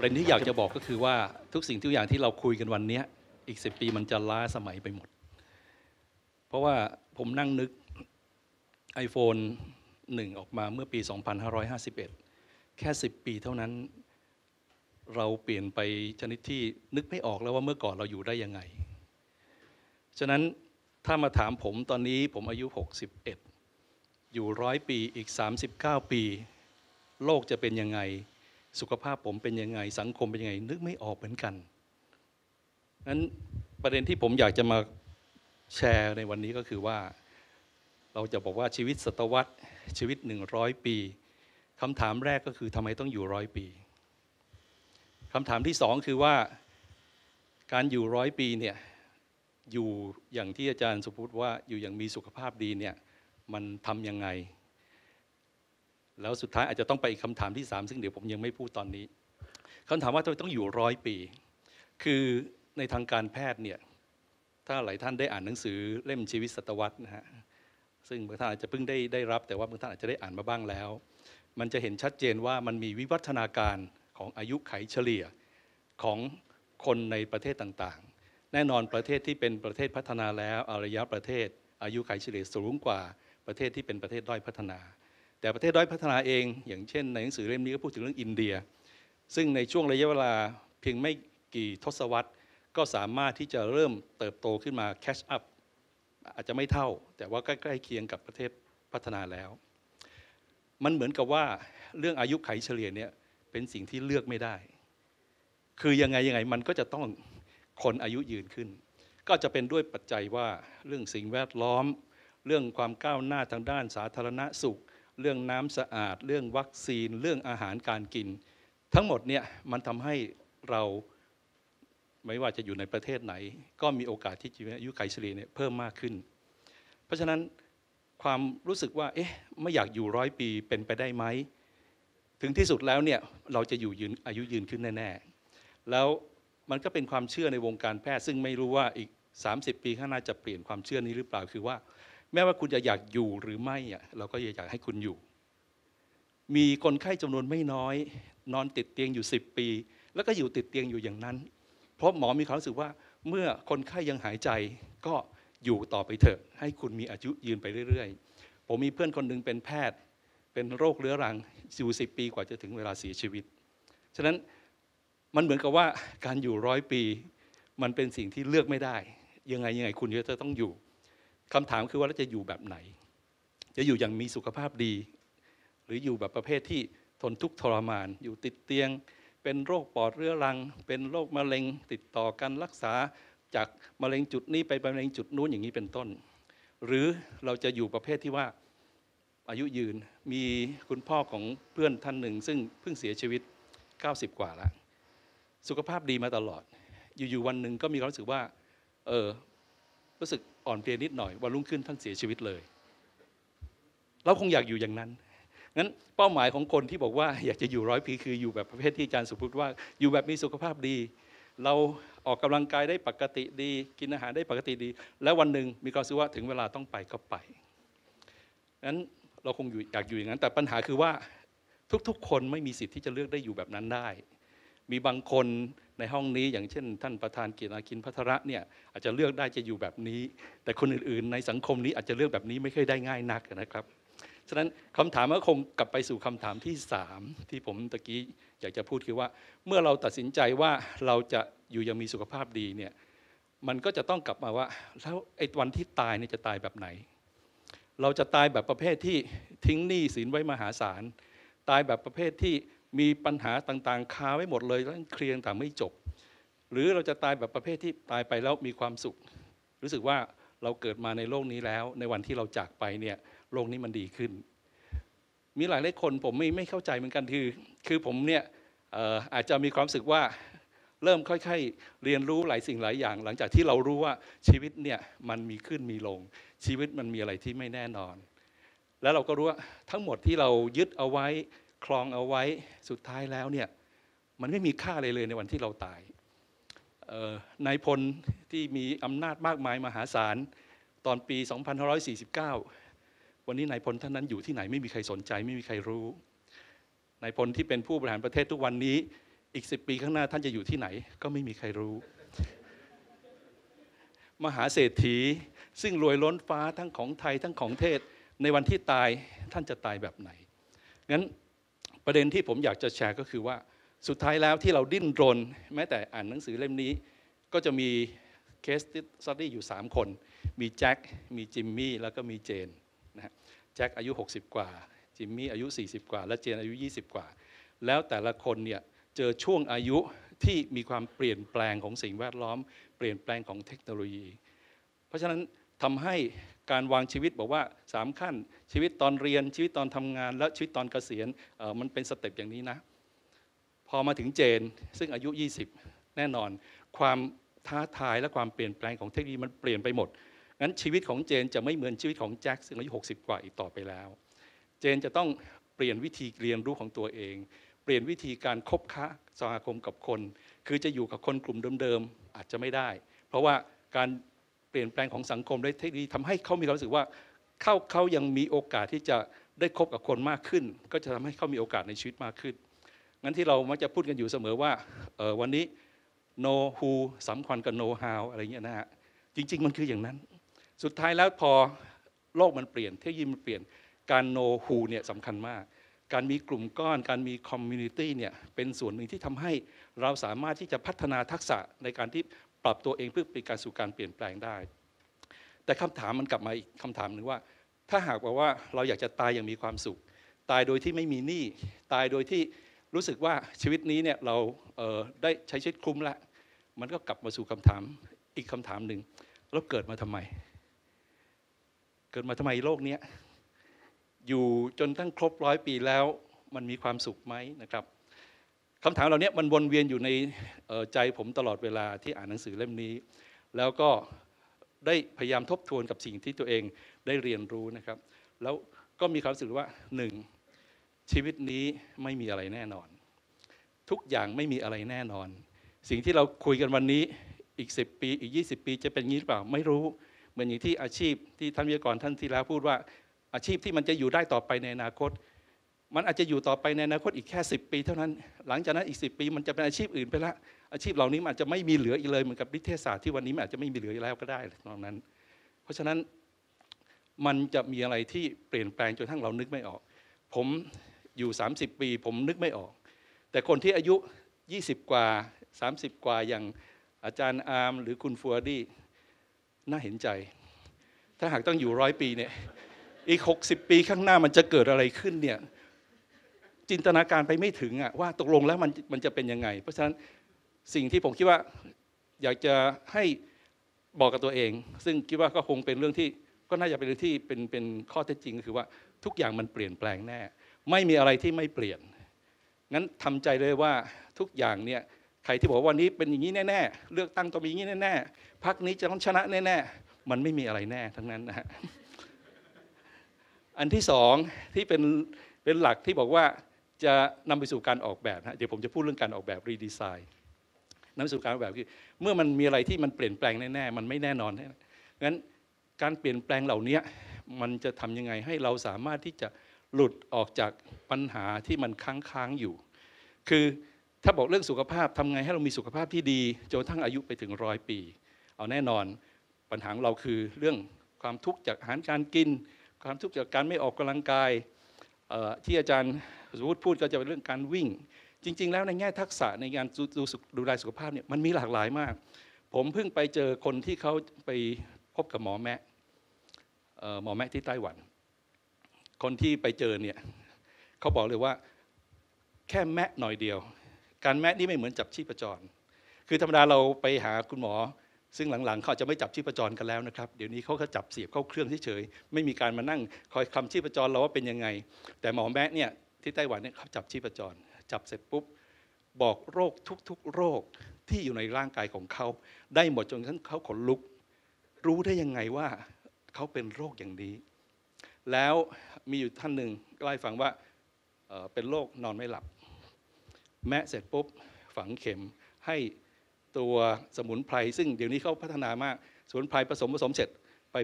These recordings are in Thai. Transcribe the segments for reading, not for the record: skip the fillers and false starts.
ประเด็นที่อยากจะบอกก็คือว่าทุกสิ่งทุกอย่างที่เราคุยกันวันนี้อีก10 ปีมันจะล้าสมัยไปหมดเพราะว่าผมนั่งนึก iPhone 1ออกมาเมื่อปี 2551 แค่10 ปีเท่านั้นเราเปลี่ยนไปชนิดที่นึกไม่ออกแล้วว่าเมื่อก่อนเราอยู่ได้ยังไงฉะนั้นถ้ามาถามผมตอนนี้ผมอายุ61อยู่100 ปีอีก39 ปีโลกจะเป็นยังไงสุขภาพผมเป็นยังไงสังคมเป็นยังไงนึกไม่ออกเหมือนกันนั้นประเด็นที่ผมอยากจะมาแชร์ในวันนี้ก็คือว่าเราจะบอกว่าชีวิตศตวรรษชีวิต100 ปีคำถามแรกก็คือทำไมต้องอยู่100 ปีคำถามที่2คือว่าการอยู่100 ปีเนี่ยอยู่อย่างที่อาจารย์สุพุทธว่าอยู่อย่างมีสุขภาพดีเนี่ยมันทำยังไงแล้วสุดท้ายอาจจะต้องไปอีกคำถามที่3ซึ่งเดี๋ยวผมยังไม่พูดตอนนี้คำถามว่าทำไมต้องอยู่100 ปีคือในทางการแพทย์เนี่ยถ้าหลายท่านได้อ่านหนังสือเล่มชีวิตศตวรรษนะฮะซึ่งบางท่านอาจจะเพิ่งได้รับแต่ว่าบางท่านอาจจะได้อ่านมาบ้างแล้วมันจะเห็นชัดเจนว่ามันมีวิวัฒนาการของอายุไขเฉลี่ยของคนในประเทศต่างๆแน่นอนประเทศที่เป็นประเทศพัฒนาแล้วอารยประเทศอายุไขเฉลี่ยสูงกว่าประเทศที่เป็นประเทศด้อยพัฒนาแต่ประเทศด้อยพัฒนาเองอย่างเช่นในหนังสือเล่มนี้ก็พูดถึงเรื่องอินเดียซึ่งในช่วงระยะเวลาเพียงไม่กี่ทศวรรษก็สามารถที่จะเริ่มเติบโตขึ้นมาแคชอัพอาจจะไม่เท่าแต่ว่าใกล้เคียงกับประเทศพัฒนาแล้วมันเหมือนกับว่าเรื่องอายุไขเฉลี่ยเนี่ยเป็นสิ่งที่เลือกไม่ได้คือยังไงมันก็จะต้องคนอายุยืนขึ้นก็จะเป็นด้วยปัจจัยว่าเรื่องสิ่งแวดล้อมเรื่องความก้าวหน้าทางด้านสาธารณสุขเรื่องน้ำสะอาดเรื่องวัคซีนเรื่องอาหารการกินทั้งหมดเนี่ยมันทำให้เราไม่ว่าจะอยู่ในประเทศไหนก็มีโอกาสที่จะอายุไขเฉลี่ยเนี่ยเพิ่มมากขึ้นเพราะฉะนั้นความรู้สึกว่าไม่อยากอยู่100 ปีเป็นไปได้ไหมถึงที่สุดแล้วเนี่ยเราจะอยู่อายุยืนขึ้นแน่ๆแล้วมันก็เป็นความเชื่อในวงการแพทย์ซึ่งไม่รู้ว่าอีก30 ปีข้างหน้าจะเปลี่ยนความเชื่อนี้หรือเปล่าคือว่าแม้ว่าคุณจะอยากอยู่หรือไม่เราก็อยากให้คุณอยู่มีคนไข้จำนวนไม่น้อยนอนติดเตียงอยู่10 ปีแล้วก็อยู่ติดเตียงอยู่อย่างนั้นเพราะหมอมีความรู้สึกว่าเมื่อคนไข้ยังหายใจก็อยู่ต่อไปเถอะให้คุณมีอายุยืนไปเรื่อยๆผมมีเพื่อนคนหนึ่งเป็นแพทย์เป็นโรคเรื้อรังอยู่10 ปีกว่าจะถึงเวลาเสียชีวิตฉะนั้นมันเหมือนกับว่าการอยู่100 ปีมันเป็นสิ่งที่เลือกไม่ได้ยังไงคุณจะต้องอยู่คำถามคือว่าเราจะอยู่แบบไหนจะอยู่อย่างมีสุขภาพดีหรืออยู่แบบประเภทที่ทนทุกข์ทรมานอยู่ติดเตียงเป็นโรคปอดเรื้อรังเป็นโรคมะเร็งติดต่อกันรักษาจากมะเร็งจุดนี้ไปมะเร็งจุดนู้นอย่างนี้เป็นต้นหรือเราจะอยู่ประเภทที่ว่าอายุยืนมีคุณพ่อของเพื่อนท่านหนึ่งซึ่งเพิ่งเสียชีวิต90 กว่าแล้วสุขภาพดีมาตลอดอยู่วันหนึ่งก็มีความรู้สึกว่ารู้สึกอ่อนเพลียนิดหน่อยวันรุ่งขึ้นท่านเสียชีวิตเลยเราคงอยากอยู่อย่างนั้นงั้นเป้าหมายของคนที่บอกว่าอยากจะอยู่100 ปีคืออยู่แบบประเภทที่อาจารย์สุพุทธว่าอยู่แบบมีสุขภาพดีเราออกกำลังกายได้ปกติดีกินอาหารได้ปกติดีแล้ววันหนึ่งมีความรู้สึกว่าถึงเวลาต้องไปก็ไปงั้นเราคงอยากอยู่อย่างนั้นแต่ปัญหาคือว่าทุกๆคนไม่มีสิทธิ์ที่จะเลือกได้อยู่แบบนั้นได้มีบางคนในห้องนี้อย่างเช่นท่านประธานเกียรติอาคินภัทระเนี่ยอาจจะเลือกได้จะอยู่แบบนี้แต่คนอื่นๆในสังคมนี้อาจจะเลือกแบบนี้ไม่เคยได้ง่ายนักนะครับฉะนั้นคำถามก็คงกลับไปสู่คำถามที่3ที่ผมตะกี้อยากจะพูดคือว่าเมื่อเราตัดสินใจว่าเราจะอยู่ยังมีสุขภาพดีเนี่ยมันก็จะต้องกลับมาว่าแล้วไอ้วันที่ตายเนี่ยจะตายแบบไหนเราจะตายแบบประเภทที่ทิ้งหนี้สินไว้มหาศาลตายแบบประเภทที่มีปัญหาต่างๆคาไว้หมดเลยแล้วเคลียร์ต่างไม่จบหรือเราจะตายแบบประเภทที่ตายไปแล้วมีความสุขรู้สึกว่าเราเกิดมาในโลกนี้แล้วในวันที่เราจากไปเนี่ยโลกนี้มันดีขึ้นมีหลายคนผมไม่เข้าใจเหมือนกันคือผมเนี่ยอาจจะมีความรู้สึกว่าเริ่มค่อยๆเรียนรู้หลายสิ่งหลายอย่างหลังจากที่เรารู้ว่าชีวิตเนี่ยมันมีขึ้นมีลงชีวิตมันมีอะไรที่ไม่แน่นอนแล้วเราก็รู้ว่าทั้งหมดที่เรายึดเอาไว้ครองเอาไว้สุดท้ายแล้วเนี่ยมันไม่มีค่าอะไรเลยในวันที่เราตายนายพลที่มีอำนาจมากมายมหาศาลตอนปี 2549 วันนี้นายพลท่านนั้นอยู่ที่ไหนไม่มีใครสนใจไม่มีใครรู้นายพลที่เป็นผู้บริหารประเทศทุกวันนี้อีก10 ปีข้างหน้าท่านจะอยู่ที่ไหนก็ไม่มีใครรู้มหาเศรษฐีซึ่งรวยล้นฟ้าทั้งของไทยทั้งของเทศในวันที่ตายท่านจะตายแบบไหนงั้นประเด็นที่ผมอยากจะแชร์ก็คือว่าสุดท้ายแล้วที่เราดิ้นรนแม้แต่อ่านหนังสือเล่มนี้ก็จะมีเคสสตัดดี้อยู่3 คนมีแจ็คมีจิมมี่แล้วก็มีเจนนะแจ็คอายุ60 กว่าจิมมี่อายุ40 กว่าและเจนอายุ20 กว่าแล้วแต่ละคนเนี่ยเจอช่วงอายุที่มีความเปลี่ยนแปลงของสิ่งแวดล้อมเปลี่ยนแปลงของเทคโนโลยีเพราะฉะนั้นทำให้การวางชีวิตบอกว่า3 ขั้นชีวิตตอนเรียนชีวิตตอนทำงานและชีวิตตอนเกษียณมันเป็นสเต็ปอย่างนี้นะพอมาถึงเจนซึ่งอายุ20แน่นอนความท้าทายและความเปลี่ยนแปลงของเทคโนโลยีมันเปลี่ยนไปหมดงั้นชีวิตของเจนจะไม่เหมือนชีวิตของแจ็คซึ่งอายุ60 กว่าอีกต่อไปแล้วเจนจะต้องเปลี่ยนวิธีเรียนรู้ของตัวเองเปลี่ยนวิธีการคบค้าสมาคมกับคนคือจะอยู่กับคนกลุ่มเดิมๆอาจจะไม่ได้เพราะว่าการเปลี่ยนแปลงของสังคมและเทคโนโลยีทำให้เขามีความรู้สึกว่าเขายังมีโอกาสที่จะได้คบกับคนมากขึ้นก็จะทำให้เขามีโอกาสในชีวิตมากขึ้นงั้นที่เรามักจะพูดกันอยู่เสมอว่าวันนี้ know who สำคัญกับ know how อะไรเงี้ยนะฮะจริงๆมันคืออย่างนั้นสุดท้ายแล้วพอโลกมันเปลี่ยนเทคโนโลยีมันเปลี่ยนการ know who เนี่ยสำคัญมากการมีกลุ่มก้อนการมี community เนี่ยเป็นส่วนหนึ่งที่ทำให้เราสามารถที่จะพัฒนาทักษะในการที่ปรับตัวเองเพื่อไปการสู่การเปลี่ยนแปลงได้แต่คำถามมันกลับมาอีกคำถามหนึ่งว่าถ้าหากว่าเราอยากจะตายอย่างมีความสุขตายโดยที่ไม่มีหนี้ตายโดยที่รู้สึกว่าชีวิตนี้เนี่ยเราได้ใช้ชีวิตคุ้มละมันก็กลับมาสู่คำถามอีกคำถามหนึ่งเราเกิดมาทำไมโลกนี้อยู่จนตั้งครบ100 ปีแล้วมันมีความสุขไหมนะครับคำถามเหล่านี้มันวนเวียนอยู่ในใจผมตลอดเวลาที่อ่านหนังสือเล่มนี้แล้วก็ได้พยายามทบทวนกับสิ่งที่ตัวเองได้เรียนรู้นะครับแล้วก็มีความรู้สึกว่า1ชีวิตนี้ไม่มีอะไรแน่นอนทุกอย่างไม่มีอะไรแน่นอนสิ่งที่เราคุยกันวันนี้อีก10 ปีอีก20 ปีจะเป็นงี้หรือเปล่าไม่รู้เหมือนอย่างที่อาชีพที่ท่านวิทยากรท่านที่แล้วพูดว่าอาชีพที่มันจะอยู่ได้ต่อไปในอนาคตมันอาจจะอยู่ต่อไปในอนาคตอีกแค่10 ปีเท่านั้นหลังจากนั้นอีก10 ปีมันจะเป็นอาชีพอื่นไปละอาชีพเหล่านี้มันอาจจะไม่มีเหลืออีกเลยเหมือนกับนิเทศศาสตร์ที่วันนี้มันอาจจะไม่มีเหลือแล้วก็ได้ตอนนั้นเพราะฉะนั้นมันจะมีอะไรที่เปลี่ยนแปลงจนทั้งเรานึกไม่ออกผมอยู่30 ปีผมนึกไม่ออกแต่คนที่อายุ20 กว่า30 กว่าอย่างอาจารย์อาร์มหรือคุณฟัวดี้น่าเห็นใจถ้าหากต้องอยู่100 ปีเนี่ยอีก60 ปีข้างหน้ามันจะเกิดอะไรขึ้นเนี่ยจินตนาการไปไม่ถึงว่าตกลงแล้วมันจะเป็นยังไงเพราะฉะนั้นสิ่งที่ผมคิดว่าอยากจะให้บอกกับตัวเองซึ่งคิดว่าก็คงเป็นเรื่องที่ก็น่าจะเป็นเรื่องที่เป็นข้อเท็จจริงก็คือว่าทุกอย่างมันเปลี่ยนแปลงแน่ไม่มีอะไรที่ไม่เปลี่ยนงั้นทำใจเลยว่าทุกอย่างเนี่ยใครที่บอกว่าวันนี้เป็นอย่างนี้แน่ๆเลือกตั้งต้องมีอย่างนี้แน่ๆพรรคนี้จะต้องชนะแน่ๆมันไม่มีอะไรแน่ทั้งนั้นนะฮะอันที่2ที่เป็นหลักที่บอกว่าจะนำไปสู่การออกแบบเดี๋ยวผมจะพูดเรื่องการออกแบบรีดีไซน์นำไปสู่การออกแบบคือเมื่อมันมีอะไรที่มันเปลี่ยนแปลงแน่ๆมันไม่แน่นอนงั้นการเปลี่ยนแปลงเหล่านี้มันจะทำยังไงให้เราสามารถที่จะหลุดออกจากปัญหาที่มันค้างอยู่คือถ้าบอกเรื่องสุขภาพทำไงให้เรามีสุขภาพที่ดีจนทั้งอายุไปถึง100 ปีเอาแน่นอนปัญหาของเราคือเรื่องความทุกข์จากอาหารการกินความทุกข์จากการไม่ออกกำลังกายที่อาจารย์สมมติพูดก็จะเป็นเรื่องการวิ่งจริงๆแล้วในแง่ทักษะในการดูแลสุขภาพเนี่ยมันมีหลากหลายมากผมเพิ่งไปเจอคนที่เขาไปพบกับหมอแมะที่ไต้หวันคนที่ไปเจอเนี่ยเขาบอกเลยว่าแค่แมะหน่อยเดียวการแมะนี่ไม่เหมือนจับชีพจรคือธรรมดาเราไปหาคุณหมอซึ่งหลังๆเขาจะไม่จับชีพจรกันแล้วนะครับเดี๋ยวนี้เขาก็จับเสียบเข้าเครื่องเฉยๆไม่มีการมานั่งคอยคำชีพจรเราว่าเป็นยังไงแต่หมอแมะเนี่ยที่ไต้หวันเนี่ยเขาจับชีพจรจับเสร็จปุ๊บบอกโรคทุกๆโรคที่อยู่ในร่างกายของเขาได้หมดจนกระทั่งเขาขนลุกรู้ได้ยังไงว่าเขาเป็นโรคอย่างนี้แล้วมีอยู่ท่านหนึ่งเล่าให้ฟังว่าเป็นโรคนอนไม่หลับแมะเสร็จปุ๊บฝังเข็มให้ตัวสมุนไพรซึ่งเดี๋ยวนี้เขาพัฒนามากสมุนไพรผสมเสร็จ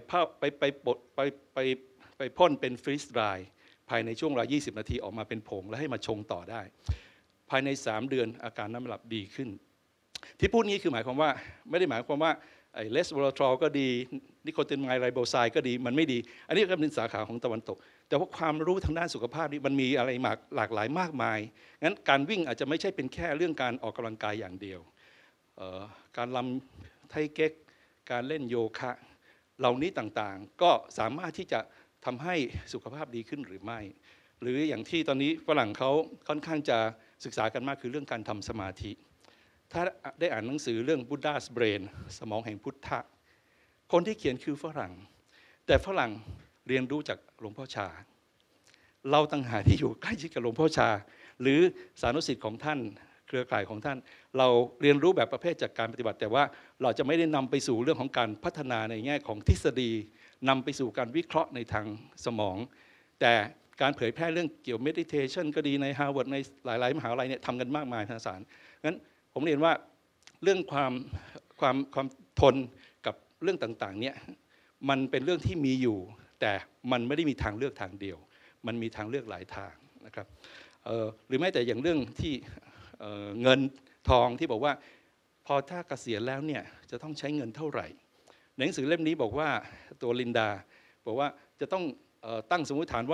ไปพ่นเป็นฟรีสไดรภายในช่วงเวลา20 นาทีออกมาเป็นผงแล้วให้มาชงต่อได้ภายใน3 เดือนอาการนอนไม่หลับดีขึ้นที่พูดนี้คือหมายความว่าไม่ได้หมายความว่าไอ้เลสโวลาทรอลก็ดีนิโคตินไมล์ไรโบไซด์ก็ดีมันไม่ดีอันนี้ก็เป็นสาขาของตะวันตกแต่ว่าความรู้ทางด้านสุขภาพนี่มันมีอะไรหลากหลายมากมายงั้นการวิ่งอาจจะไม่ใช่เป็นแค่เรื่องการออกกำลังกายอย่างเดียวการรำไทเก๊กการเล่นโยคะเหล่านี้ต่างๆก็สามารถที่จะทำให้สุขภาพดีขึ้นหรือไม่หรืออย่างที่ตอนนี้ฝรั่งเขาค่อนข้างจะศึกษากันมากคือเรื่องการทำสมาธิถ้าได้อ่านหนังสือเรื่อง Buddha's Brain สมองแห่งพุทธะคนที่เขียนคือฝรั่งแต่ฝรั่งเรียนรู้จากหลวงพ่อชาเราต่างหากที่อยู่ใกล้ชิดกับหลวงพ่อชาหรือสานุสิทธิ์ของท่านเครือข่ายของท่านเราเรียนรู้แบบประเภทจากการปฏิบัติแต่ว่าเราจะไม่ได้นำไปสู่เรื่องของการพัฒนาในแง่ของทฤษฎีนำไปสู่การวิเคราะห์ในทางสมองแต่การเผยแพร่เรื่องเกี่ยว meditation ก็ดีใน Harvard ในหลายๆมหาวิทยาลัยเนี่ยทำกันมากมายมหาศาลงั้นผมเรียนว่าเรื่องความทนกับเรื่องต่างๆเนี่ยมันเป็นเรื่องที่มีอยู่แต่มันไม่ได้มีทางเลือกทางเดียวมันมีทางเลือกหลายทางนะครับหรือแม้แต่อย่างเรื่องที่เงินทองที่บอกว่าพอถ้าเกษียณแล้วเนี่ยจะต้องใช้เงินเท่าไหร่ในหนังสือเล่มนี้บอกว่าตัวลินดาบอกว่าจะต้องตั้งสมมติฐานว่า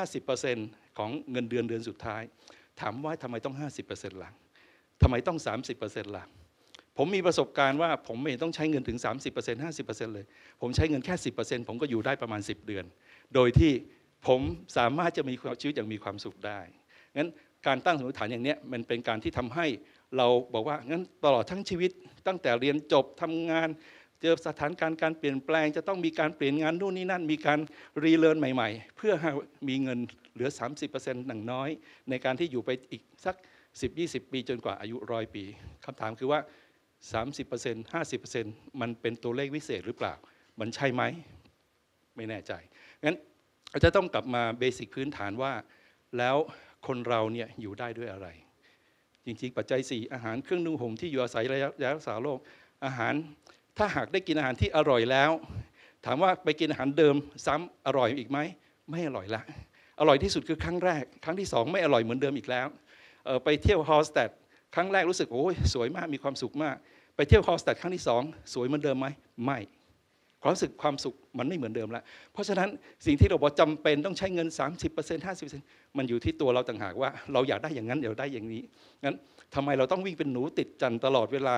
50% ของเงินเดือนสุดท้ายถามว่าทำไมต้อง 50% ล่ะทำไมต้อง 30% ล่ะผมมีประสบการณ์ว่าผมไม่ต้องใช้เงินถึง 30% 50% เลยผมใช้เงินแค่ 10% ผมก็อยู่ได้ประมาณ10 เดือนโดยที่ผมสามารถจะมีชีวิตอย่างมีความสุขได้งั้นการตั้งสมมติฐานอย่างนี้มันเป็นการที่ทำให้เราบอกว่างั้นตลอดทั้งชีวิตตั้งแต่เรียนจบทำงานเจอสถานการณ์การเปลี่ยนแปลงจะต้องมีการเปลี่ยนงานนู่นนี่นั่นมีการรีเลิร์นใหม่ๆเพื่อให้มีเงินเหลือ 30% หนังน้อยในการที่อยู่ไปอีกสัก10-20 ปีจนกว่าอายุ100 ปีคำถามคือว่า 30% 50% มันเป็นตัวเลขวิเศษหรือเปล่ามันใช่ไหมไม่แน่ใจงั้นเราจะต้องกลับมาเบสิกพื้นฐานว่าแล้วคนเราเนี่ยอยู่ได้ด้วยอะไรจริงๆปัจจัย4อาหารเครื่องนุ่งห่มที่อยู่อาศัยระยะรักษาโรคอาหารถ้าหากได้กินอาหารที่อร่อยแล้วถามว่าไปกินอาหารเดิมซ้ำอร่อยอีกไหมไม่อร่อยละอร่อยที่สุดคือครั้งแรกครั้งที่2ไม่อร่อยเหมือนเดิมอีกแล้วไปเที่ยวฮอลสแตดครั้งแรกรู้สึกโอ้ยสวยมากมีความสุขมากไปเที่ยวฮอลสแตดครั้งที่2สวยเหมือนเดิมไหมไม่ความรู้สึกความสุขมันไม่เหมือนเดิมแล้วเพราะฉะนั้นสิ่งที่เราบอกจำเป็นต้องใช้เงิน 30% 50% มันอยู่ที่ตัวเราต่างหากว่าเราอยากได้อย่างนั้นเดี๋ยวได้อย่างนี้งั้นทำไมเราต้องวิ่งเป็นหนูติดจันตลอดเวลา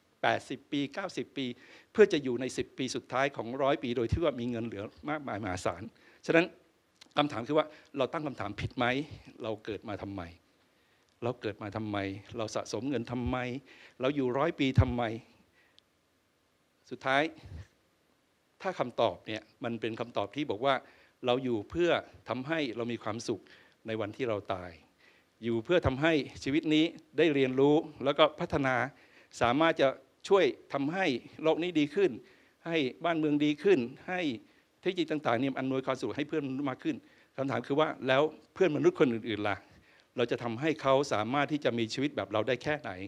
80 ปี90 ปีเพื่อจะอยู่ใน10 ปีสุดท้ายของ100 ปีโดยที่ว่ามีเงินเหลือมากมายมหาศาลฉะนั้นคำถามคือว่าเราตั้งคำถามผิดไหมเราเกิดมาทำไมเราเกิดมาทำไมเราสะสมเงินทำไมเราอยู่100 ปีทำไมสุดท้ายถ้าคำตอบเนี่ยมันเป็นคำตอบที่บอกว่าเราอยู่เพื่อทำให้เรามีความสุขในวันที่เราตายอยู่เพื่อทำให้ชีวิตนี้ได้เรียนรู้แล้วก็พัฒนาสามารถจะช่วยทำให้โลกนี้ดีขึ้นให้บ้านเมืองดีขึ้นให้เทคโนโลยีต่างๆเนี่ยอำนวยความสะดวกให้เพื่อนมนุษย์มากขึ้นคำถามคือว่าแล้วเพื่อนมนุษย์คนอื่นๆล่ะเราจะทำให้เขาสามารถที่จะมีชีวิตแบบเราได้แค่ไหน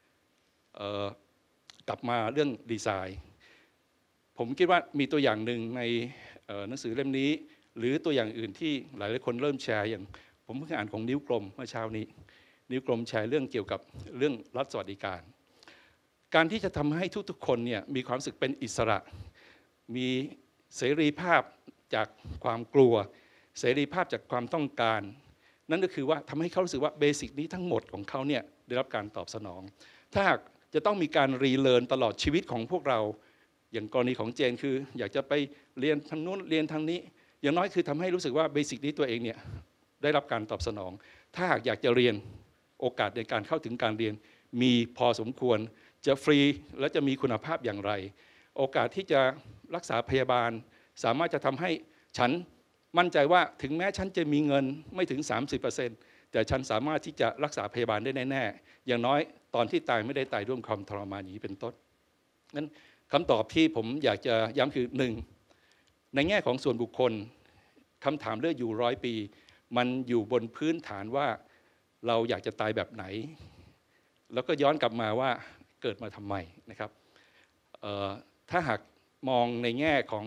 กลับมาเรื่องดีไซน์ผมคิดว่ามีตัวอย่างหนึ่งในหนังสือเล่มนี้หรือตัวอย่างอื่นที่หลายๆคนเริ่มแชร์อย่างผมเพิ่งอ่านของนิ้วกลมเมื่อเช้านี้นิ้วกลมแชร์เรื่องเกี่ยวกับเรื่องรัฐสวัสดิการการที่จะทำให้ทุกๆคนเนี่ยมีความรู้สึกเป็นอิสระมีเสรีภาพจากความกลัวเสรีภาพจากความต้องการนั่นก็คือว่าทำให้เขารู้สึกว่าเบสิกนี้ทั้งหมดของเขาเนี่ยได้รับการตอบสนองถ้าหากจะต้องมีการรีเลิร์นตลอดชีวิตของพวกเราอย่างกรณีของเจนคืออยากจะไปเรียนทางนู้นเรียนทางนี้อย่างน้อยคือทำให้รู้สึกว่าเบสิกนี้ตัวเองเนี่ยได้รับการตอบสนองถ้าหากอยากจะเรียนโอกาสในการเข้าถึงการเรียนมีพอสมควรจะฟรีและจะมีคุณภาพอย่างไรโอกาสที่จะรักษาพยาบาลสามารถจะทำให้ฉันมั่นใจว่าถึงแม้ฉันจะมีเงินไม่ถึง 30% แต่ฉันสามารถที่จะรักษาพยาบาลได้แน่ๆอย่างน้อยตอนที่ตายไม่ได้ตายด้วยความทรมานอย่างนี้เป็นต้นนั้นคำตอบที่ผมอยากจะย้ำคือ1ในแง่ของส่วนบุคคลคำถามเรื่องอยู่100 ปีมันอยู่บนพื้นฐานว่าเราอยากจะตายแบบไหนแล้วก็ย้อนกลับมาว่าเกิดมาทำไมนะครับถ้าหากมองในแง่ของ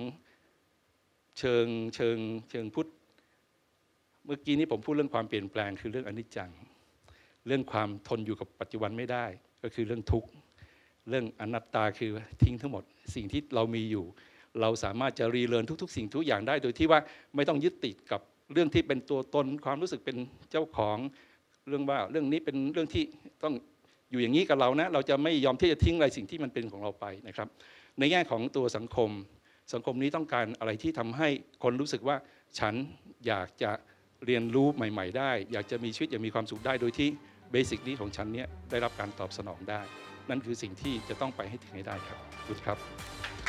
เชิงพุทธเมื่อกี้นี้ผมพูดเรื่องความเปลี่ยนแปลงคือเรื่องอนิจจังเรื่องความทนอยู่กับปัจจุบันไม่ได้ก็คือเรื่องทุกข์เรื่องอนัตตาคือทิ้งทั้งหมดสิ่งที่เรามีอยู่เราสามารถจะรีเลิร์นทุกๆสิ่งทุกอย่างได้โดยที่ว่าไม่ต้องยึดติดกับเรื่องที่เป็นตัวตนความรู้สึกเป็นเจ้าของเรื่องว่าเรื่องนี้เป็นเรื่องที่ต้องอยู่อย่างนี้กับเรานะเราจะไม่ยอมที่จะทิ้งอะไรสิ่งที่มันเป็นของเราไปนะครับในแง่ของตัวสังคมนี้ต้องการอะไรที่ทำให้คนรู้สึกว่าฉันอยากจะเรียนรู้ใหม่ๆได้อยากจะมีชีวิตอย่างมีความสุขได้โดยที่เบสิกนี้ของฉันเนี่ยได้รับการตอบสนองได้นั่นคือสิ่งที่จะต้องไปให้ถึงให้ได้ครับขอบคุณครับ